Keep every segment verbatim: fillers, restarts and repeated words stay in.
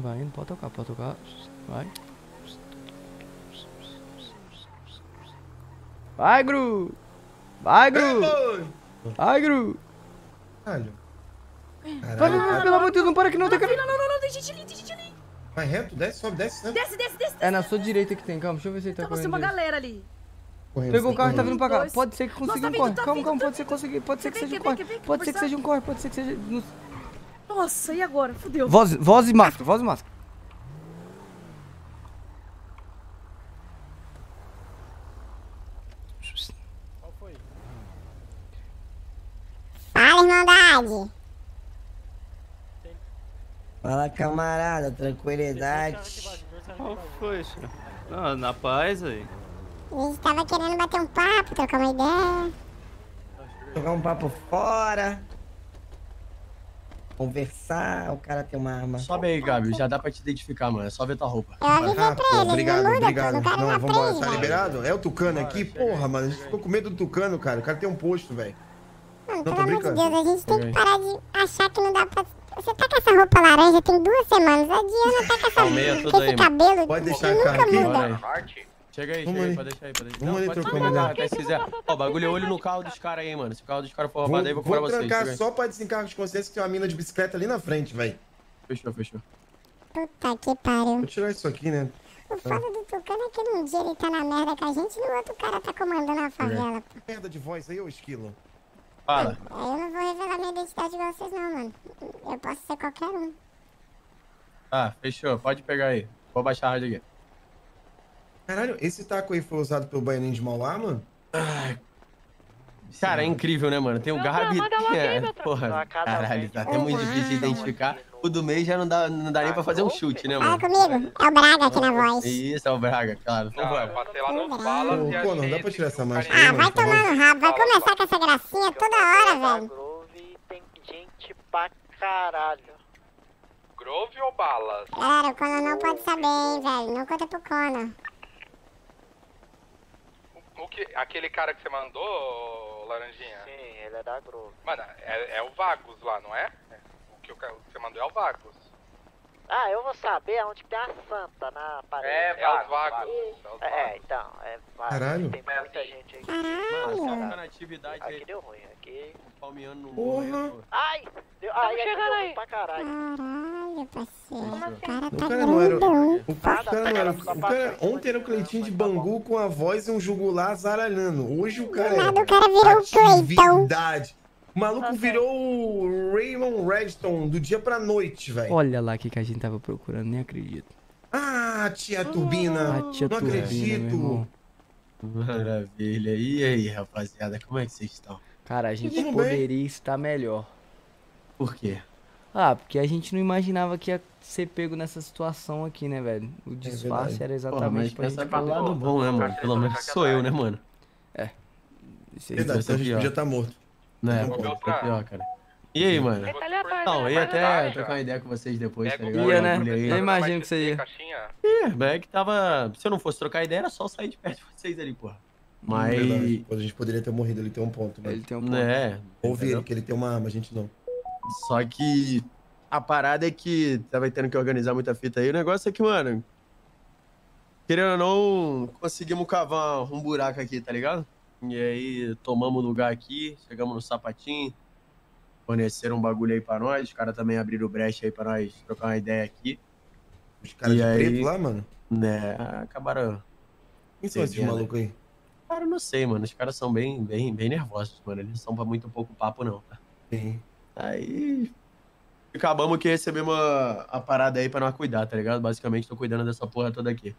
Vai indo, pode tocar, pode tocar. Vai. Vai, Gru! Vai, Gru! Vai, Gru! Caralho. Vai, vai, vai, pelo amor de Deus, não para que não tem cara. Não, não, não, não, tem gente ali, tem gente ali. Vai reto, desce, sobe, desce, né? Desce, desce, desce. É na sua direita que tem, calma, deixa eu ver se ele tá Então você correndo. tem uma direito. galera ali. Correndo, Pegou o carro e tá correndo. vindo pra cá. Dois. Pode ser que Nossa, consiga tá um vindo, corre. tá Calma, vindo, calma, tá pode ser vindo. conseguir, pode ser que Quer seja ver, um quer corre. ver, quer ver, Pode ser que conversar? seja um corre, pode ser que seja. Nossa, e agora? Fudeu. Voz, voz e máscara, voz e máscara. Qual foi? Fala, Irmandade. Fala, camarada, tranquilidade. Qual foi, senhor? Não, na paz aí. A gente tava querendo bater um papo, trocar uma ideia. Jogar um papo fora. Conversar, o cara tem uma arma. Sobe aí, Gabi, já dá pra te identificar, mano. É só ver tua roupa. Eu avisei Ah, pra pô, ele, obrigado, não muda, obrigado. pô, não quero Não, na vambora, frente, tá velho. liberado? É o Tucano aqui? chega aí, Porra, mano, a gente chega ficou com medo do Tucano, cara. O cara tem um posto, velho. Mano, Não, pelo tô amor de brincando. Deus, a gente tem Chega que aí. parar de achar que não dá pra... Você tá com essa roupa laranja tem duas semanas. A Diana tá com, essa... Palmeia com tudo esse aí, cabelo Pode deixar que o carro nunca aqui? muda. Bora aí. Chega aí, Vamos chega aí, ali. pode deixar aí, pode deixar. Vamos ali pode trocar trocar uma carro, até se quiser. Ó, bagulho é olho no carro dos caras aí, mano. Se o carro dos caras for roubado aí, Vou, vou cobrar vou vocês. trancar chega aí. só pra desencargo de consciência que tem uma mina de bicicleta ali na frente, velho. Fechou, fechou. Puta que pariu. Vou tirar isso aqui, né? O foda do Tucano é que num dia ele tá na merda com a gente e no outro cara tá comandando a favela, pô. Merda de voz aí, ô esquilo. Fala. Aí eu não vou revelar minha identidade igual vocês não, mano. Eu posso ser qualquer um. Tá, fechou. Pode pegar aí. Vou baixar a rádio aqui. Caralho, esse taco aí foi usado pelo Baianinho de Mauá, mano? Cara, é incrível, né, mano? Tem o Gabi. É, porra, caralho, tá até muito difícil de identificar. O do meio já não dá, não dá nem pra fazer um chute, né, Fala mano? comigo, é o Braga aqui na voz. Isso, é o Braga, claro. Não, eu Vambora. passei lá nos Ô, balas Ô, e pô, não achei dá pra esse tirar essa máscara Ah, aí, vai mano. por favor. tomar no rabo, vai começar com essa gracinha toda hora, velho. Grove tem gente pra caralho. Grove ou balas? Galera, o Conan não pode saber, hein, velho. Não conta pro Conan. O que, aquele cara que você mandou, Laranjinha? Sim, ele é da Grove. Mano, é, é o Vagos lá, não é? O que o ca- você mandou é o Vagos. Ah, eu vou saber aonde que tem a santa na parede. É, é os Vagos. É, os É, Vagos. então, é vai, Caralho. tem muita gente aí. Mano, só Caralho. fica na atividade Aqui aí. deu ruim, aqui. Palmeando no Porra. morro. Ai! Deu, ai, aqui deu ruim pra caralho. Caralho, parceiro. O cara O tá cara não era. grandão. O cara não era. O cara, ontem era o Cleitinho de Bangu com a voz e um jugular zaralhando. Hoje o cara Do nada é. o cara virou o Cleitão. Atividade. O maluco virou o Raymond Redstone do dia pra noite, velho. Olha lá o que, que a gente tava procurando, nem acredito. Ah, tia Turbina. A tia não Turbina, meu acredito. irmão. Maravilha. E aí, rapaziada, como é que vocês estão? Cara, a gente Tudo bem. poderia estar melhor. Por quê? Ah, porque a gente não imaginava que ia ser pego nessa situação aqui, né, velho? O disfarce verdade. era Porra, exatamente mas pra gente... pensa pelo lado bom, né, mano? Pelo menos sou eu, né, mano? Vocês- Verdade, Vai ser então a gente pior. podia estar morto. Né, Não, pô, não. foi pior, cara. E aí, mano? Não, eu ia até trocar uma ideia com vocês depois, tá ligado? Ia, né? Bagulho aí. Eu imagino que você ia. Caixinha. Ih, mas é que tava... Se eu não fosse trocar ideia, era só sair de perto de vocês ali, porra. Mas... Verdade. A gente poderia ter morrido, ele tem um ponto, Ele né? tem um ponto. Né? Ouvi entendeu? ele, que ele tem uma arma, a gente não. Só que a parada é que tava tendo que organizar muita fita aí. O negócio é que, mano, querendo ou não, conseguimos cavar um buraco aqui, tá ligado? E aí tomamos lugar aqui, chegamos no Sapatinho, forneceram um bagulho aí pra nós. Os caras também abriram brecha aí pra nós trocar uma ideia aqui. Os caras E de aí? preto lá, mano. Né? Acabaram. Quem são esses Sim, né? malucos aí? Cara, eu não sei, mano. Os caras são bem, bem, bem nervosos, mano. Eles não são pra muito pouco papo, não, tá? Sim. Aí acabamos que recebemos a, a parada aí pra nós cuidar, tá ligado? Basicamente tô cuidando dessa porra toda aqui.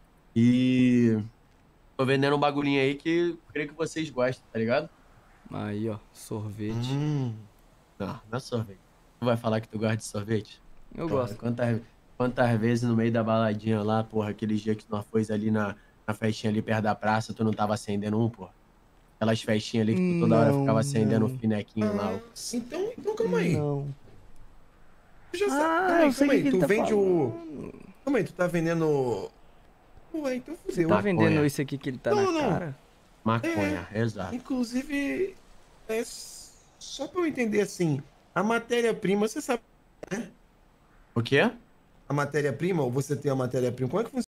E tô vendendo um bagulhinho aí que creio que vocês gostam, tá ligado? Aí, ó, sorvete. Hum. Não, não é sorvete. Tu vai falar que tu gosta de sorvete? Eu Porra, gosto. Quantas, quantas vezes no meio da baladinha lá, porra, aquele dia que nós fomos ali na, na festinha ali perto da praça, tu não tava acendendo um, porra? Aquelas festinhas ali que tu toda hora Não, ficava acendendo não. um finequinho lá. Ah, sim, então, então calma aí. Não. Tu já Ah, sabe. Calma eu aí, sei calma o aí. que ele Tu tá vende o. falando. Calma aí, tu tá vendendo. Ué, então Você fudeu. tá Maconha. vendendo isso aqui que ele tá Não, na não. cara? Maconha, exato. Inclusive, é só pra eu entender assim, a matéria-prima, você sabe, né? O quê? a matéria-prima, ou você tem a matéria-prima? Como é que funciona?